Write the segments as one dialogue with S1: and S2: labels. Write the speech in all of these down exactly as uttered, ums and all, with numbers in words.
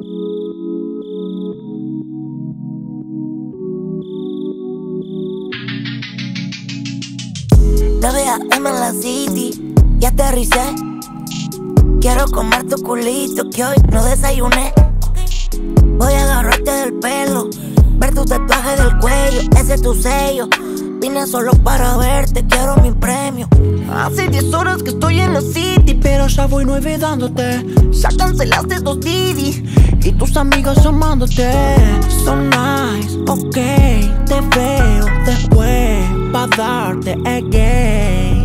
S1: nueve a eme en la city, ya aterricé. Quiero comer tu culito que hoy no desayuné. Voy a agarrarte del pelo, ver tu tatuaje del cuello, ese es tu sello. Vine solo para verte, quiero mi premio. Hace diez horas que estoy en la city, pero ya voy nueve dándote. Ya cancelaste dos Didi y tus amigas llamándote. So nice, ok, te veo después pa' darte again.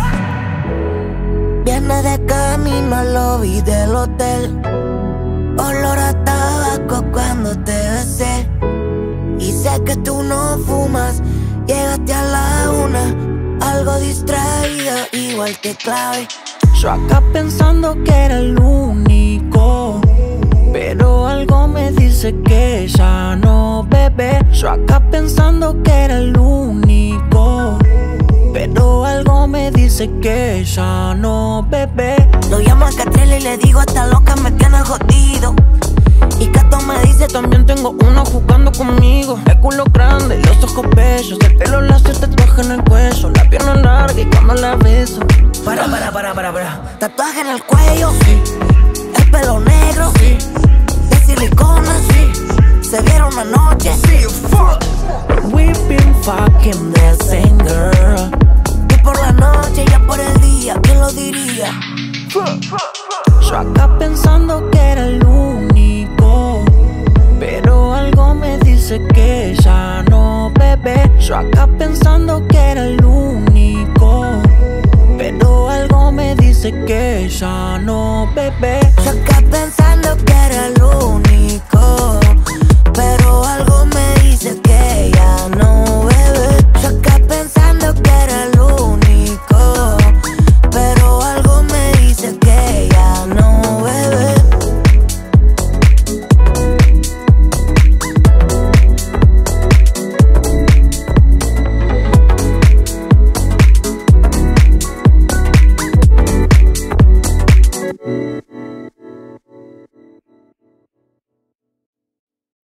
S1: Viene de camino al lobby del hotel, olor a tabaco cuando te besé. Y sé que tú no fumas, llegaste a la una, algo distraída, igual que Clave. Yo acá pensando que era el único, pero algo me dice que ya no, bebé. Yo acá pensando que era el único, pero algo me dice que ya no, bebé. Lo llamo a Catrell y le digo esta loca me tiene jodido. Y Cato me dice también tengo uno jugando conmigo. El culo grande, los ojos bellos, el pelo lacio, tatuaje en el cuello, la pierna larga y cuando la beso. Para, para, para, para, para. Tatuaje en el cuello, sí. El pelo negro, sí. De silicona, sí. Se vieron una noche, sí. We've been fucking the same girl. Y por la noche, ya por el día, ¿quién lo diría? Yo acá pensando que era el único, pero algo me dice que ya no, bebé. Yo acá pensando que era el único, pero algo me dice que ya no, bebé. Yo acá pensando que